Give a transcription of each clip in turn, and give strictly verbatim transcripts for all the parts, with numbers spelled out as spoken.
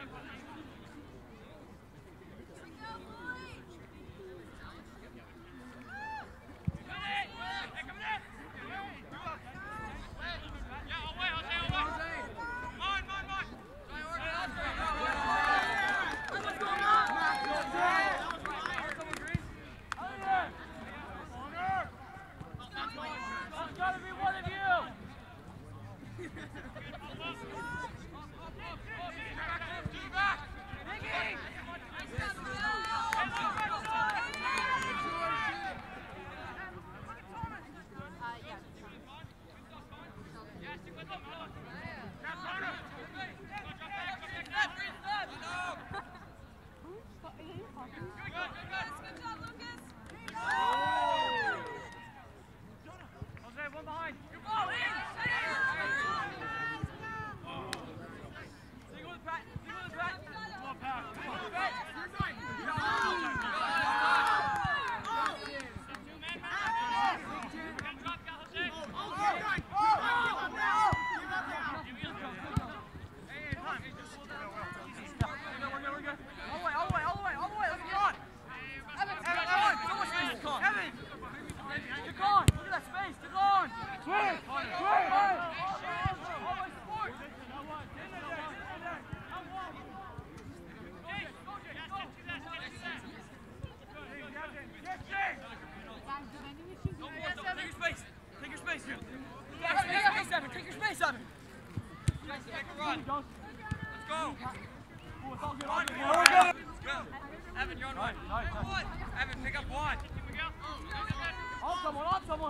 Evan, you're on one. Evan, pick up one. On someone, on someone.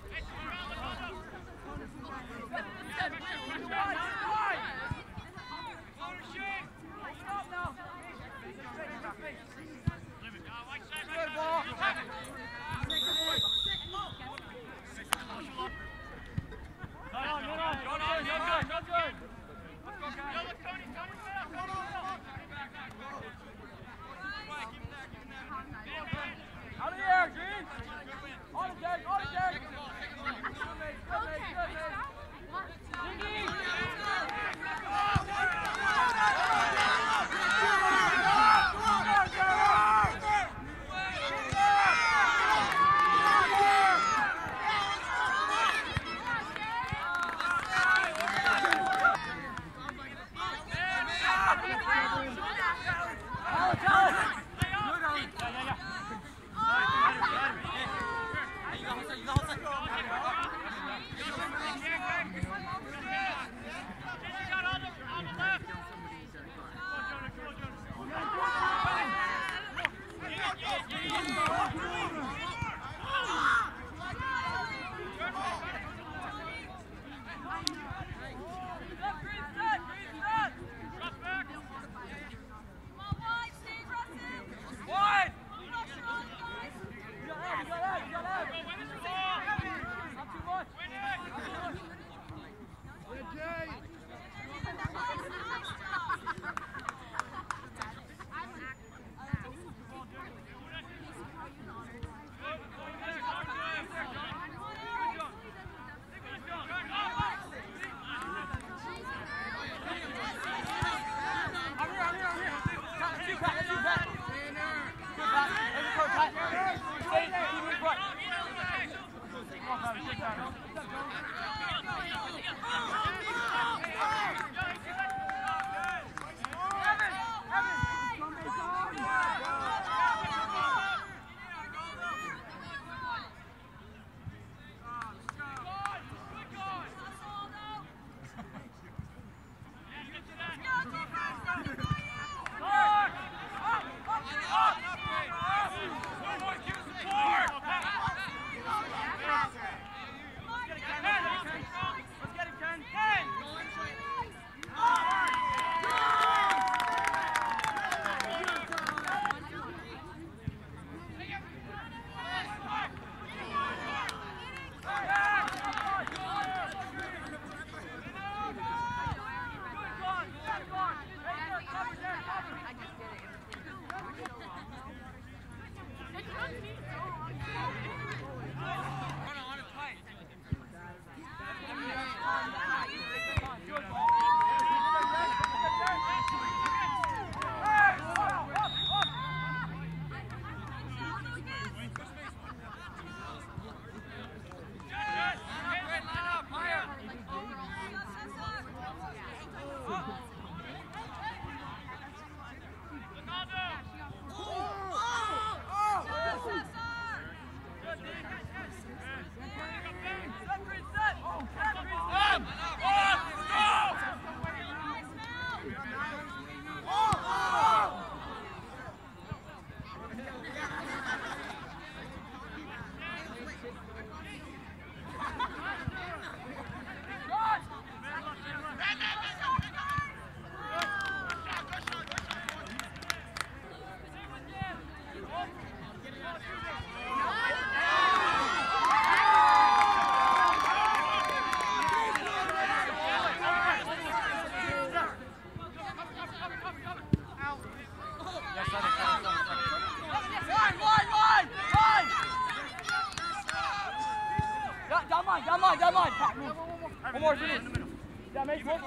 Stop now. Good ball. Out of the air, Green! On the deck, on the deck! Good mate, good mate, good mate! Diggy! more, finish. Yeah, make more.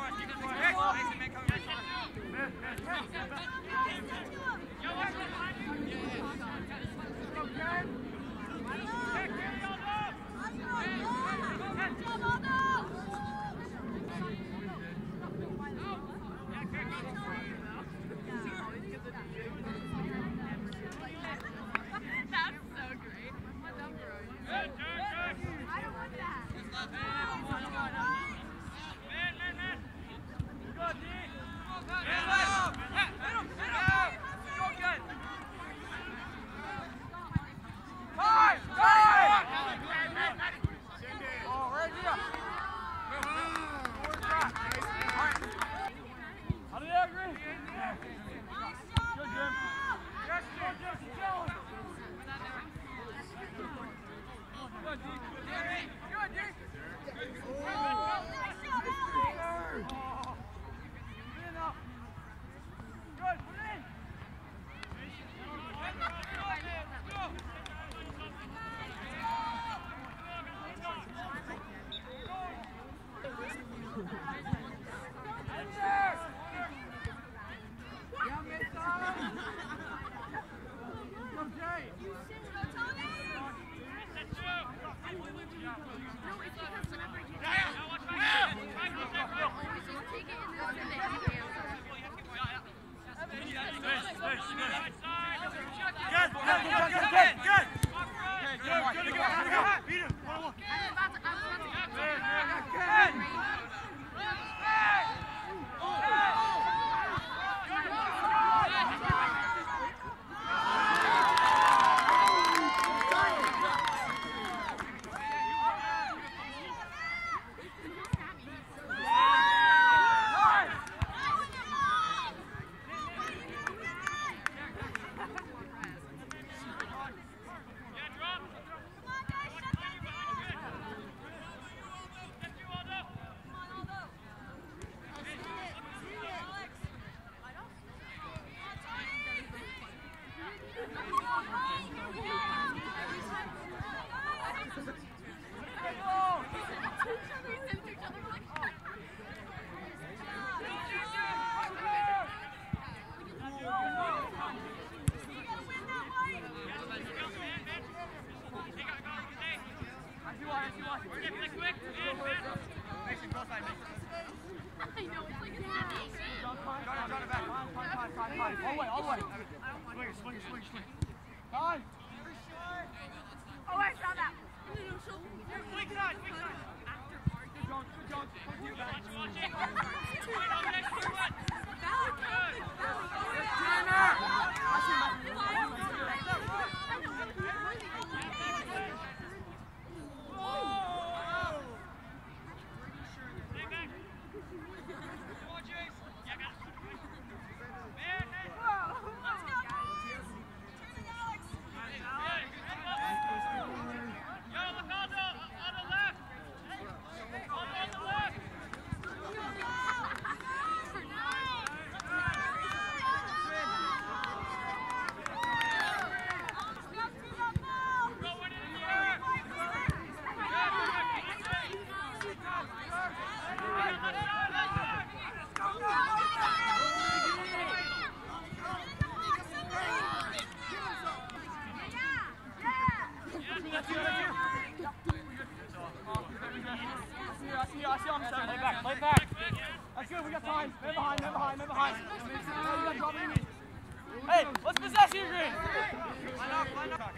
Hey, let's possess you, Green! Line up, line up.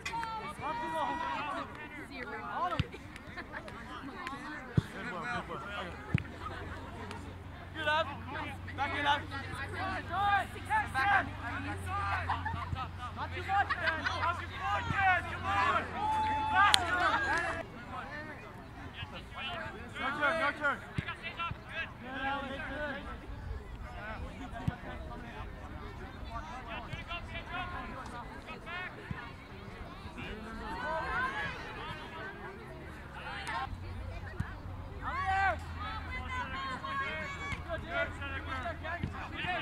Not too long. On him. Good up. Back in up. Back. Not too much, Ben. How's your foot, kid? Come on. Faster. No turn, no turn. Good, Alex. Good. Good, dude.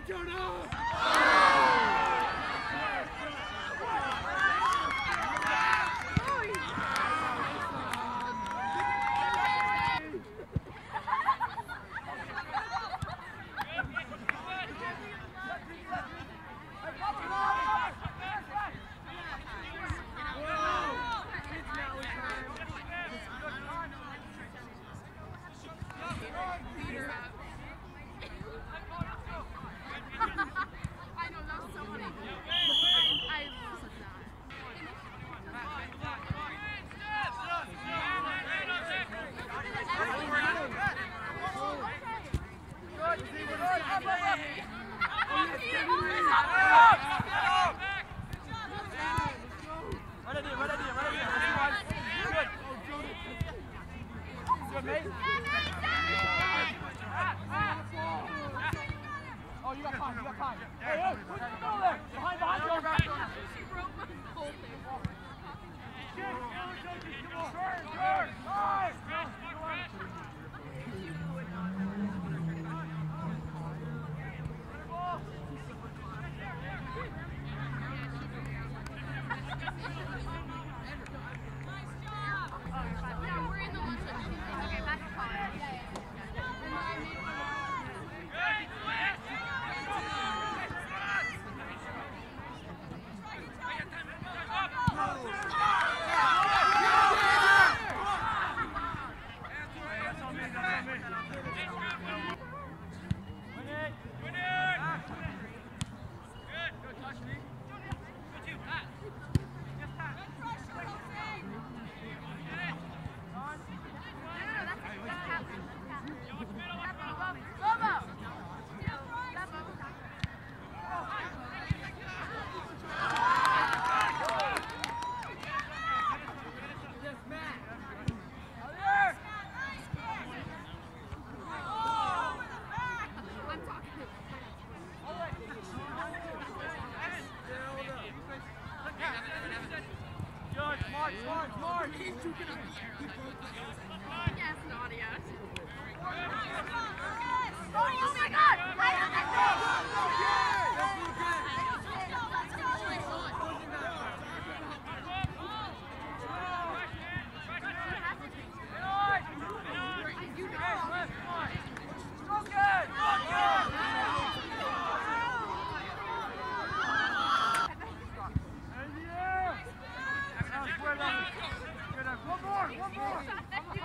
One more, one more.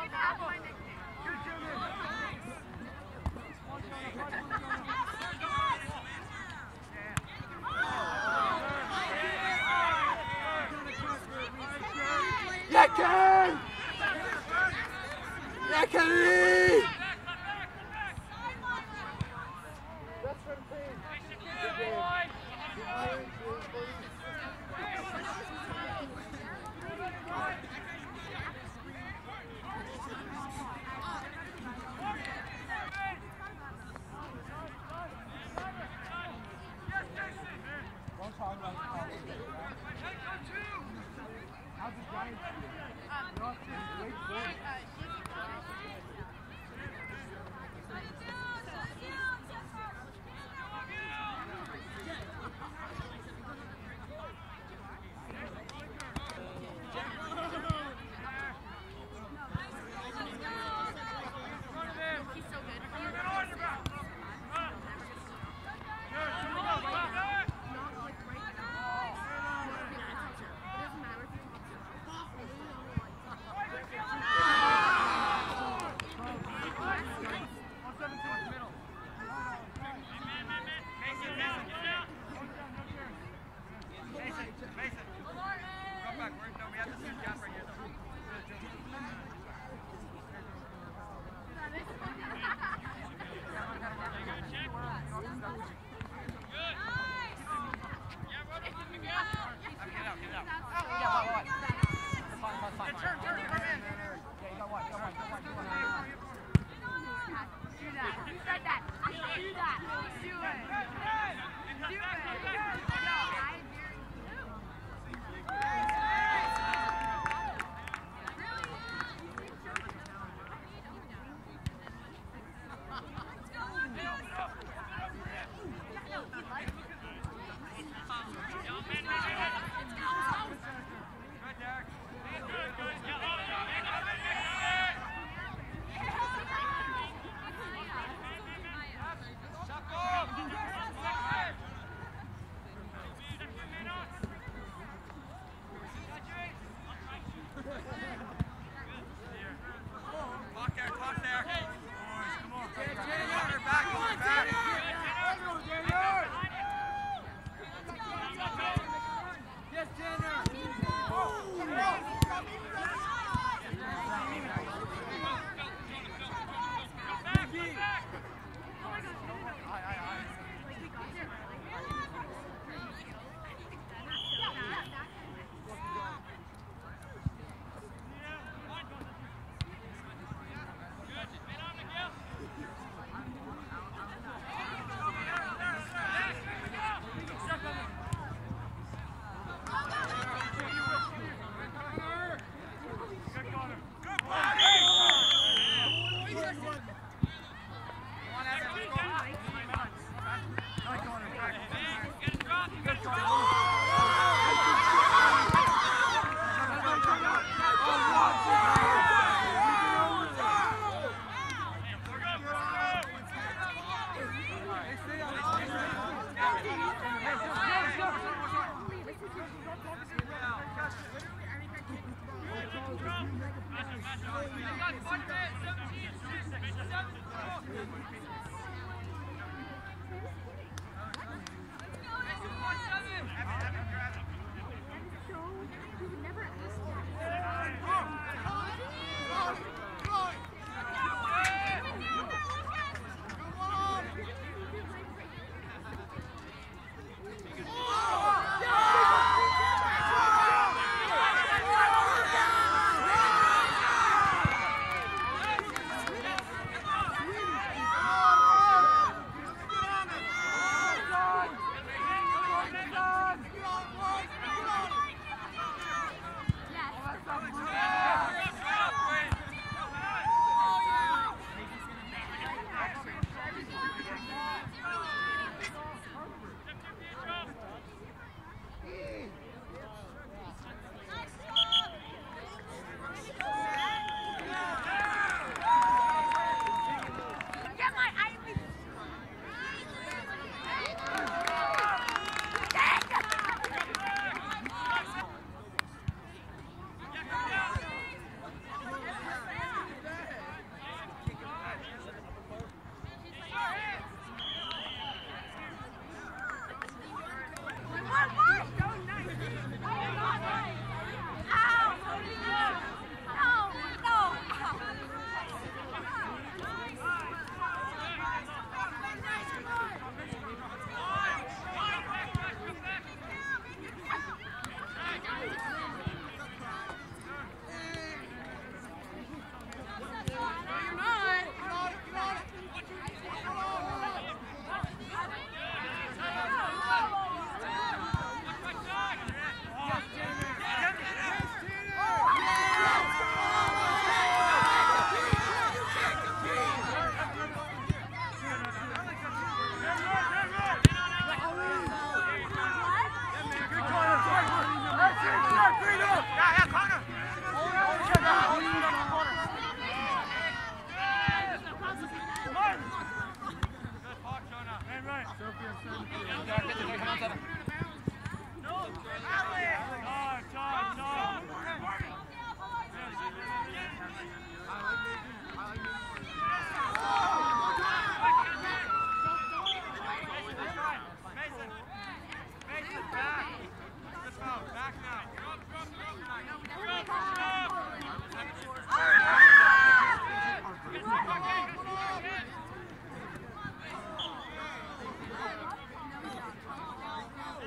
Go,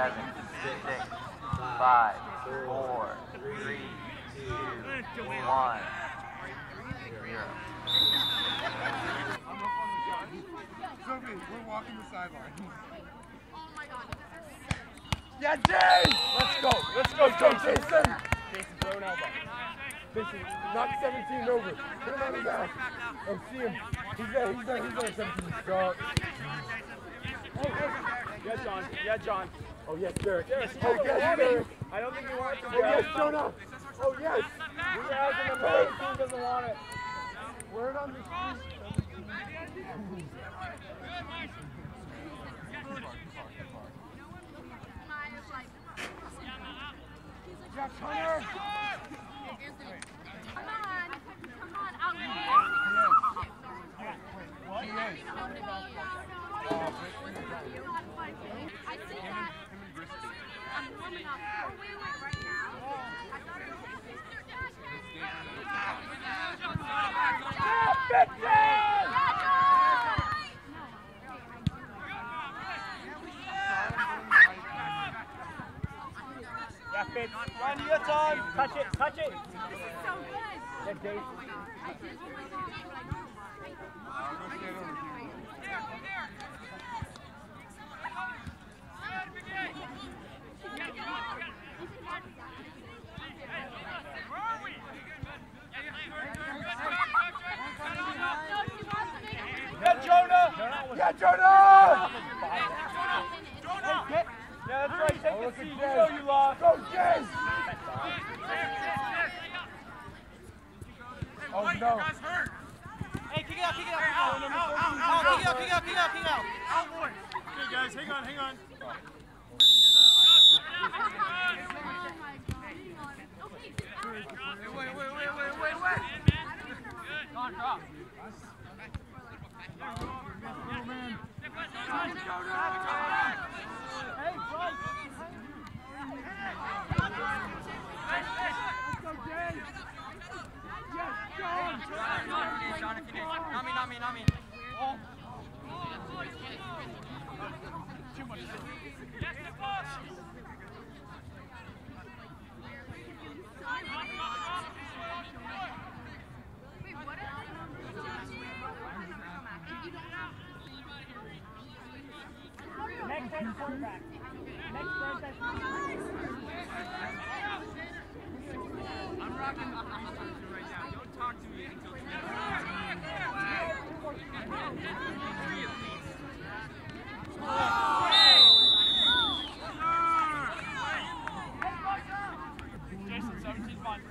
seven, six, five, four, three, two, one, zero. Sophie, we're walking the sideline. Oh my god. Yeah, James! Let's go. Let's go, let's go, Jason. Jason, throw an elbow. Jason, knock seventeen over. Put him on his ass. Oh, see him. He's there, he's there, he's there. seventeen. Stop. Hey, hey. Yeah, John. Yeah, John. Oh, yes, Derek. Derek. Oh, yes, Derek. I don't think he wants to. Oh, yes, Jonah. Oh, yes. He has it, and the main team doesn't want it. Word on the street. Jack Hunter! Come on! Come on! Out! I see that. I'm warming up. Oh, wait, wait, right now. I thought it was Yeah, Fitz. Run your time. Touch it, touch it. This is so good. Good, Dave. Yeah, Jonah! Yeah, Jonah! Jonah! Hey, yeah, that's right. Take oh, a seat. You know you lost. Go, James! Oh, no. Hey, kick it out, kick it out, kick it out. Out, out, out, out, kick it out, kick it out, kick it out, kick it out. Out, boy. Okay, guys, hang on, hang on. Wait, wait, wait, wait, wait, wait. Don, drop. Hey, Bryce. Let's go, James. Yes, John. John, if you need. Not me, not me, not me. Oh. Too much. Yes, the boss. Wait, what if Next time, quarterback. Next franchise quarterback. I'm rocking the right now. Don't talk to me until Jason, seventeen fun.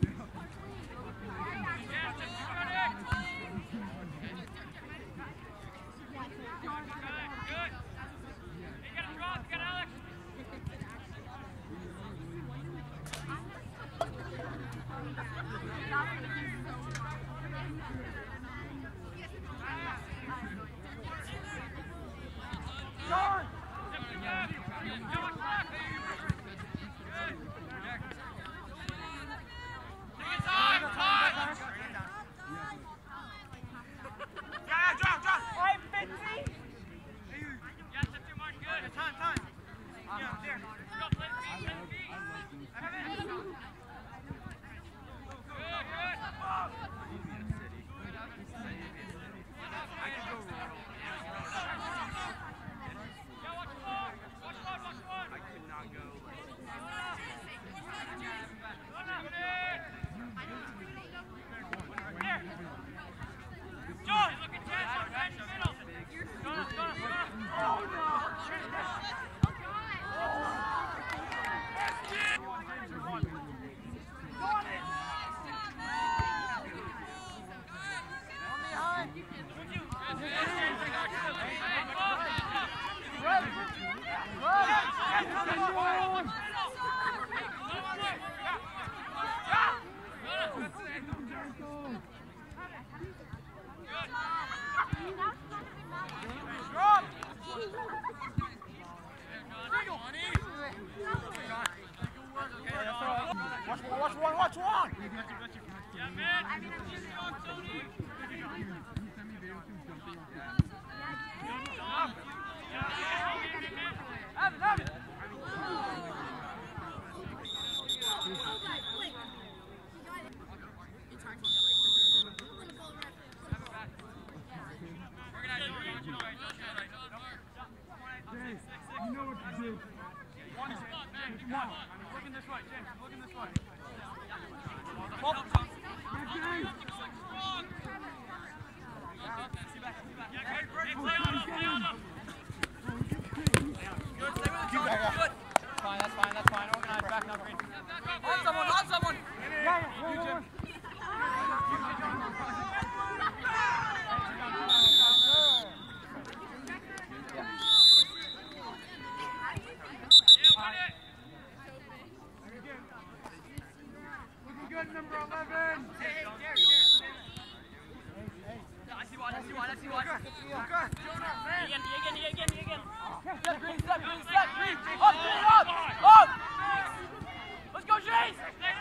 Watch one, watch one! Yeah, man. I mean, I'm just going, Tony. Have it, have it. Looking this way, James. Looking this way. That's fine, that's fine, that's fine. Organize, back now, Green. On someone, on someone. You, Jim. Looking good, number eleven. Hey, hey, Derek, Derek. I see one, I see one, I see one. Again, again, again, again. Step, Green, step, Green, step, Green. Up, Green, up, up. Let's go, James.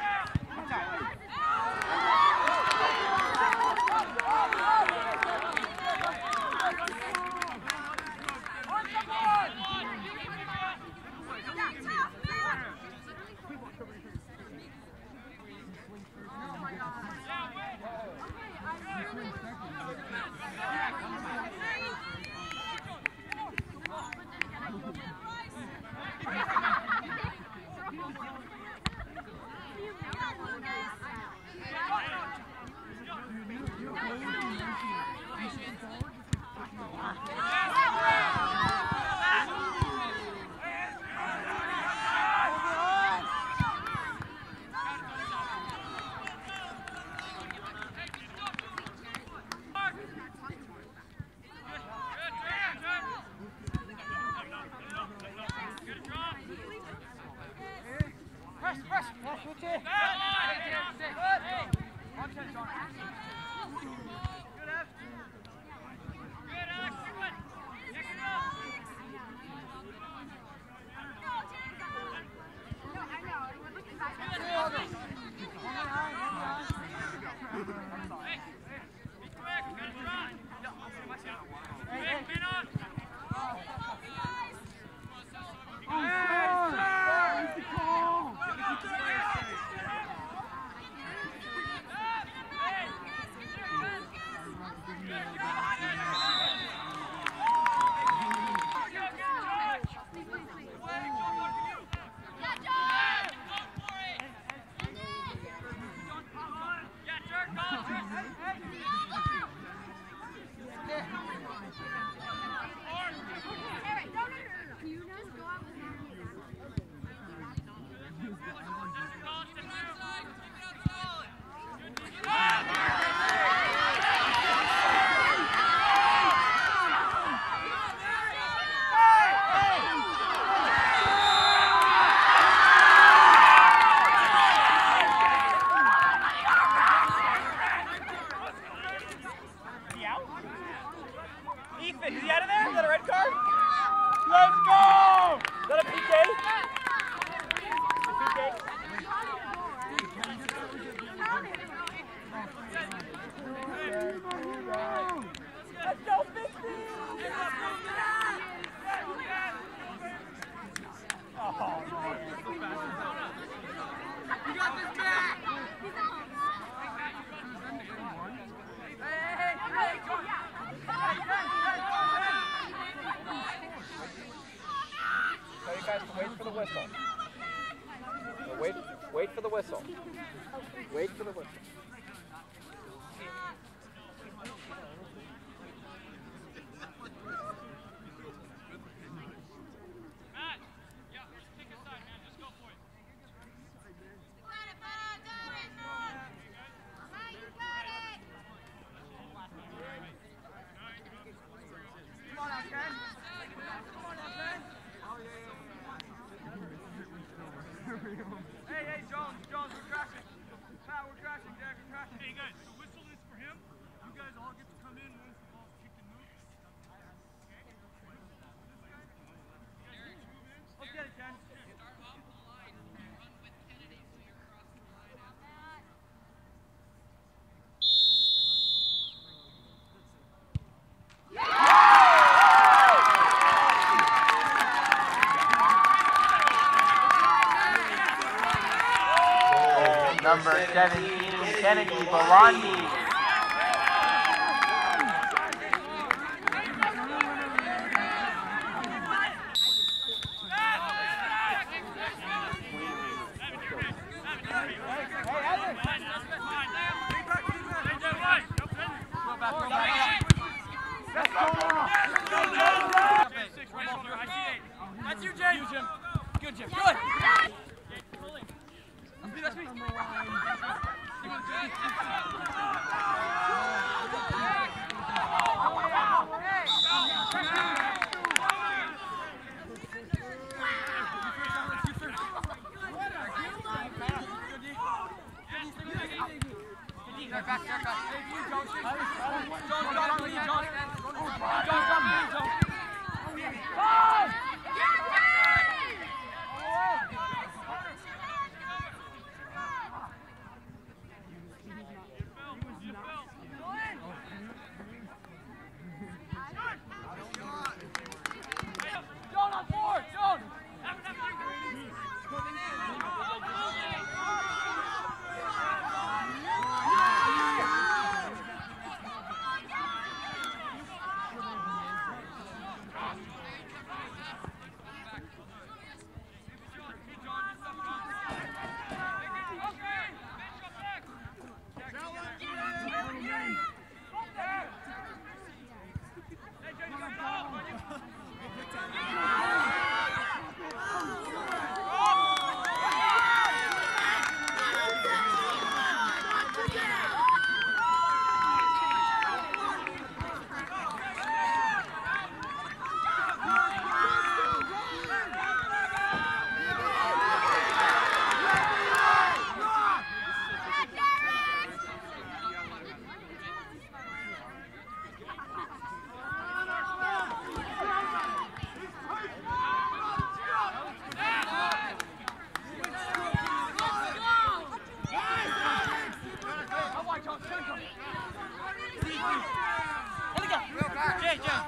Ethan, is he out of there? Is that a red card? Let's go! Is that a P K? A P K? Let's go, fifty! Oh, You got this back. Hey, hey, hey, go. Tell you guys to wait for the whistle. Wait, wait for the whistle. Wait for the whistle. Matt, yeah, pick a side, man. Just go for it. Come on, Ken. Come on, Ken. Hey, hey, Jones, Jones, we're crashing. Matt, we're crashing, Derek, we're crashing. Hey, guys, the whistle is for him. You guys all get to come in once the ball's kicked and moved. Okay? Let's get it, Ken. Start off the line and run with Kennedy so you're crossing the line out. Number seventeen, Kennedy Belandi. Hey, back, go back. Let's go now. Six, right shoulder, I see eight. That's you, Jay. You, Jim. Good, Jim. Good. That's me. Back, back, back. Hey, you, Jones. Jones, got on me, Jones. Jones, got me, Jones. Five! Jones on four! Jones! Jay, Jay.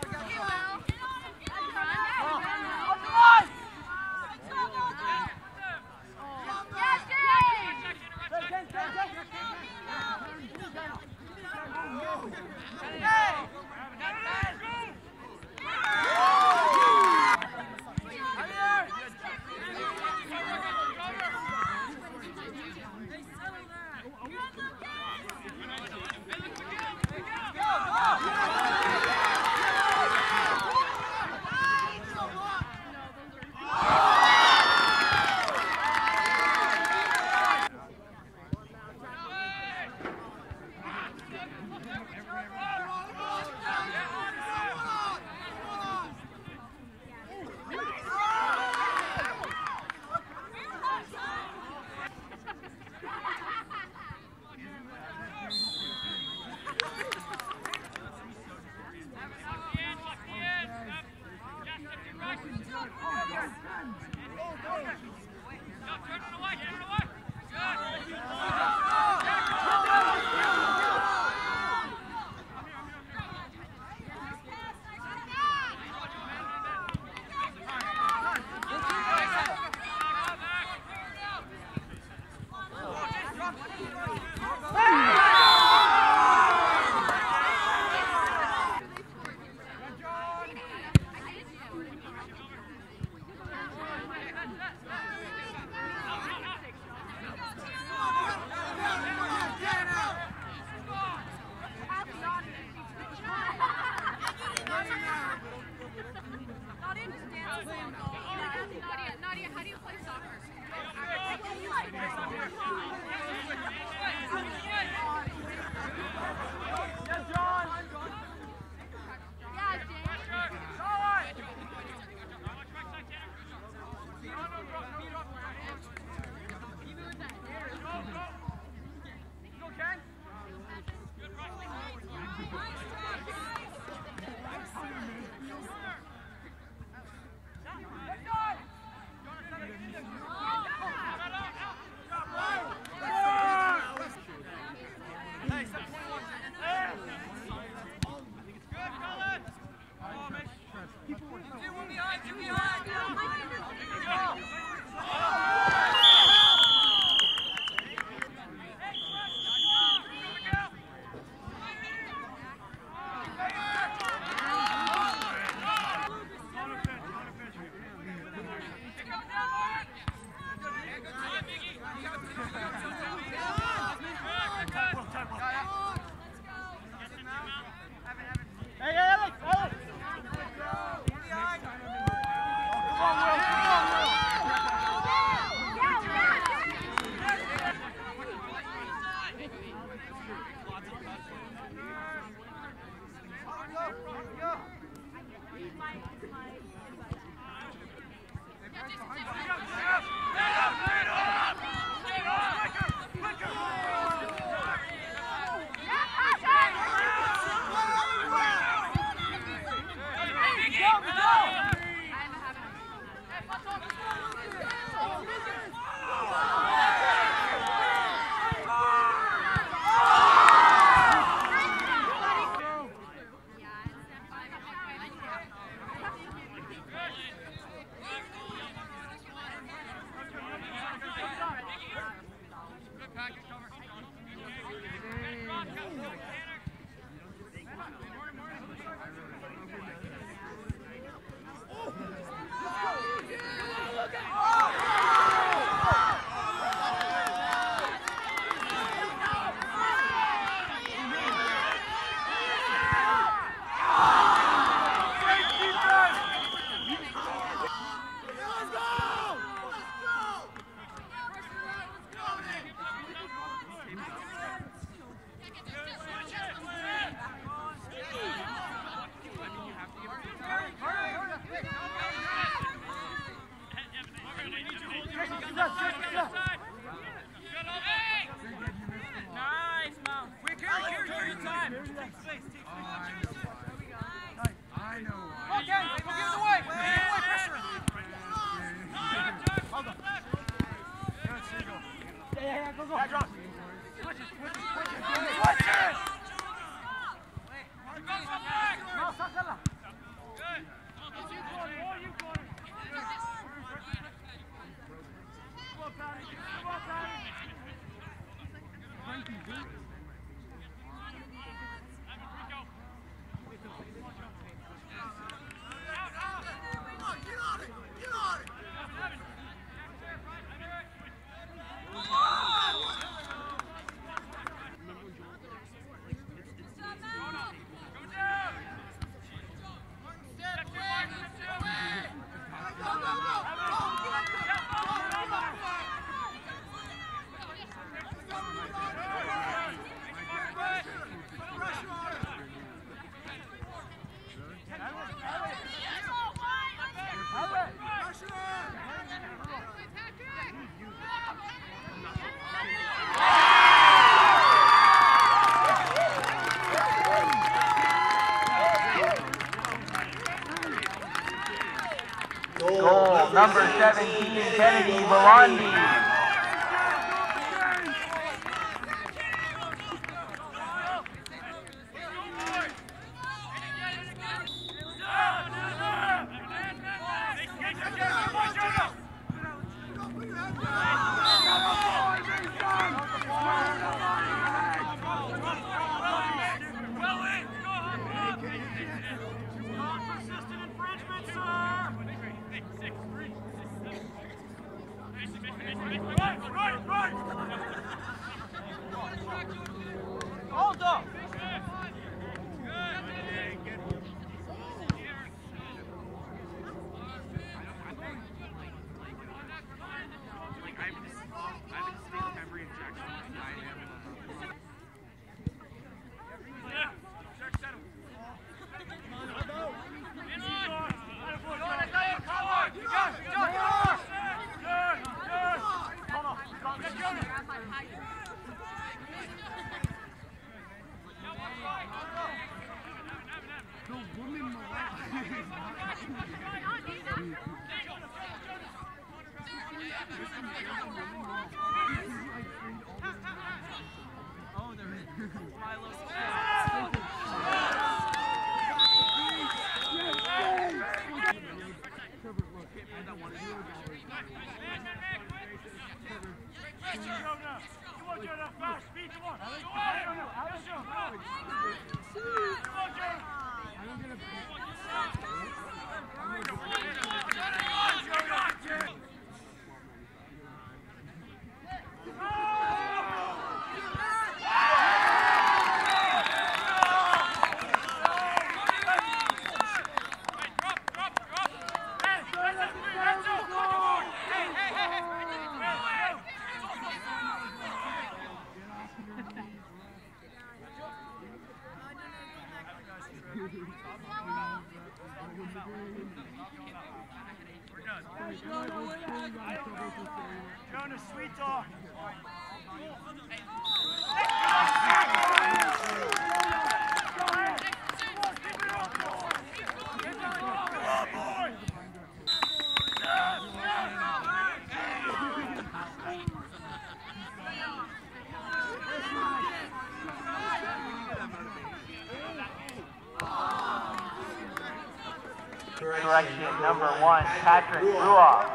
go. Yeah, drop. Switch it, switch it, switch it. Switch it! No, sácala. Good. You got it, you got it. Come on, Patty. Come on, Patty. Frankie, dude. Goal number seventeen, Kennedy Belandi. Hold up! Jonas, sweet talk. Correction number one, Patrick Ruoff.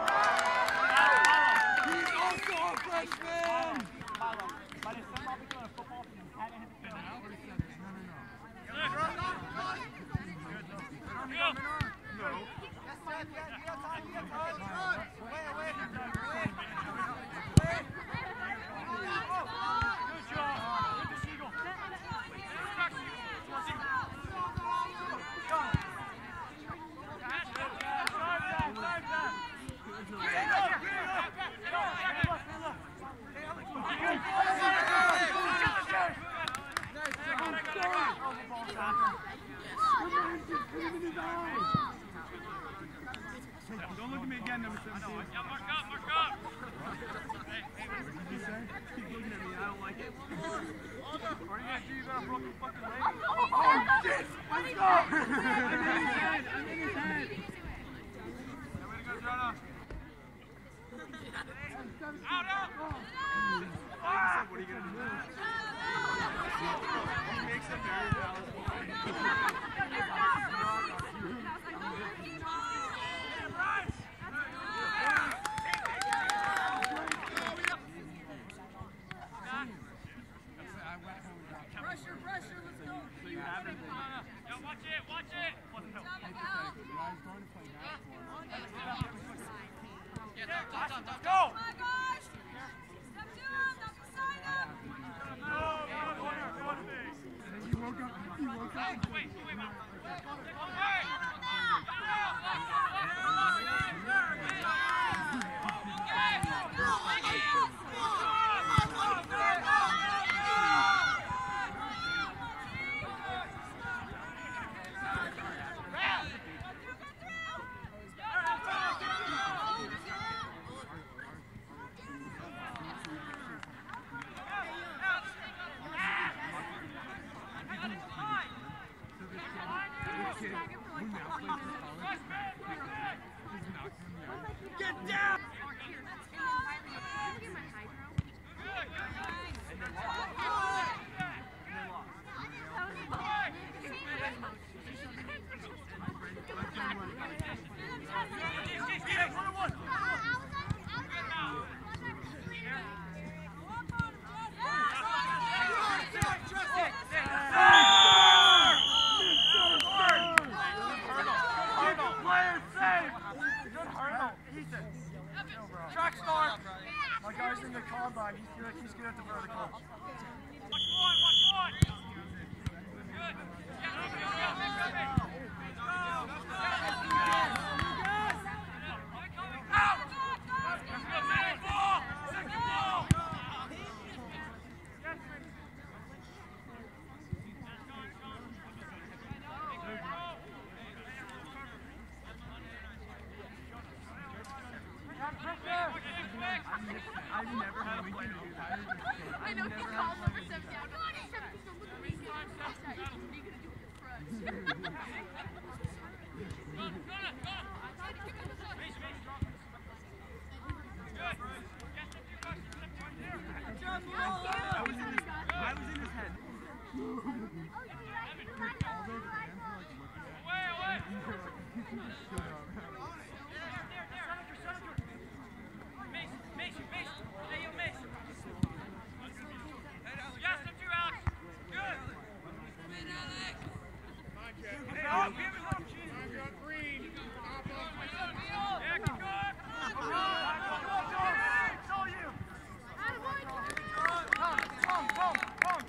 Don't look at me again, number seventeen. Yeah, mark up, mark up. What did you say? Keep looking at me. I don't like it. What are you gonna do? You got a broken fucking leg? Oh, shit! Let's go! I'm in his head. I'm in his head. Yeah, way to go, Jonah. Out, out! you gonna do? He makes a very valid point. Pressure, pressure, let's go. So you have it. Yeah, watch it, watch it. Wasn't helpful. Yeah, Let's go. Come on, guys. Step two, step beside him. Go, go, corner, go to me. He woke up. He woke up. Wait, wait, wait. Get down! Track star. My guy's in the combine. He's good. He's good at the vertical. Watch one, watch one. Good. Yeah, go, go, go, go, go. Out! Let's go, second ball! Second ball! Yes, I've never had a weekend to do that. I know he calls over seventy. I'm not seventy. So look at me. What are you gonna do with the crutch? I was in his, I was in his head. Away, away! Yes, them two, Alex. Good. Hey, give it up, Jesus. Green. Yeah, keep going. It's all you. Come, come, come, come.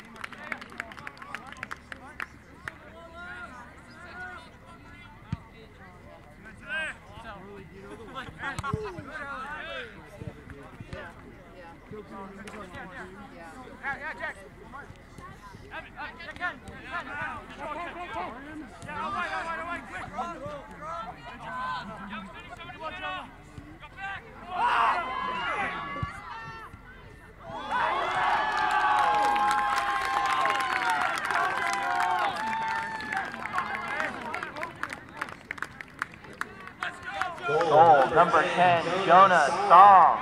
Yeah, yeah, Jack. Evan, uh, Jack, Jack, Jack, yeah, all right, all right, all right, quick. Yeah, we finished somebody one off. Go back. Goal number ten, Jonah Song.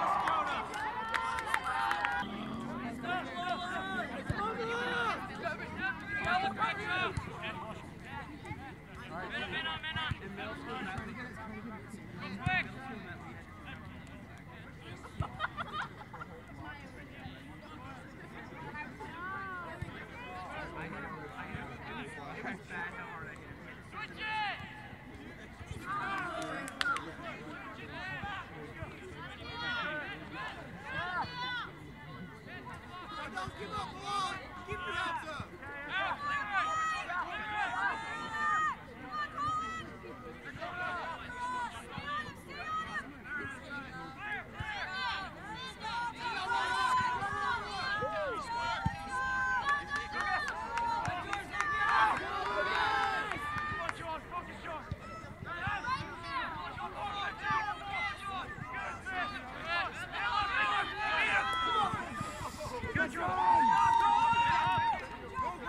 Good job!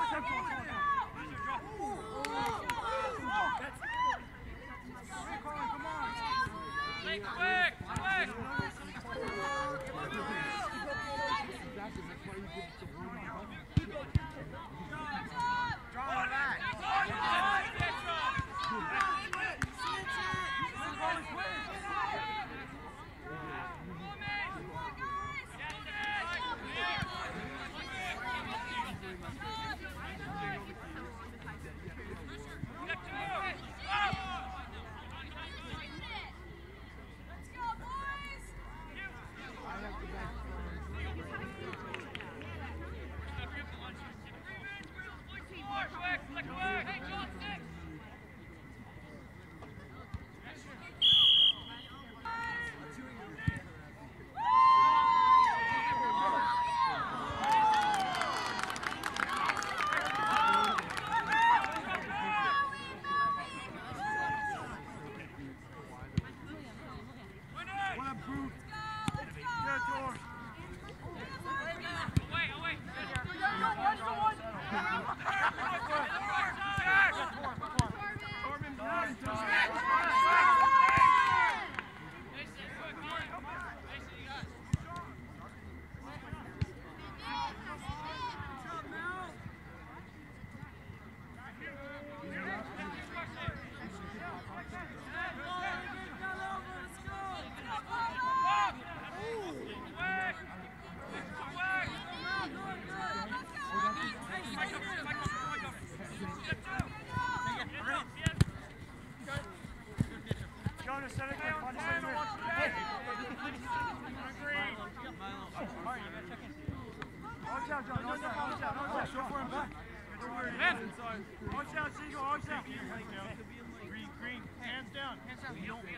Arch out, Siegel, arch out. Green, green, hands down. Hands down. You don't.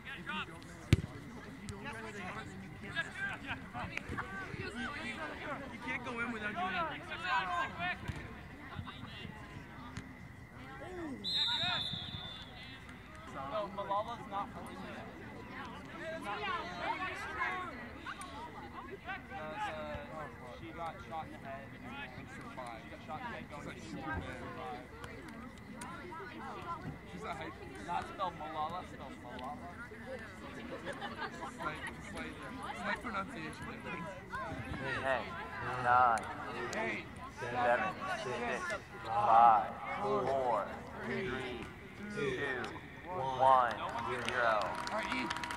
You can't go in without doing anything. So Malala's not holding it. Not uh, she got shot in the head. She got shot in the head going to school. She's a hype. Not spelled Malala, spelled Malala. Slight, slight, slight pronunciation difference. ten, nine, eight, seven, six, five, four, three, two, one, zero. All right, E.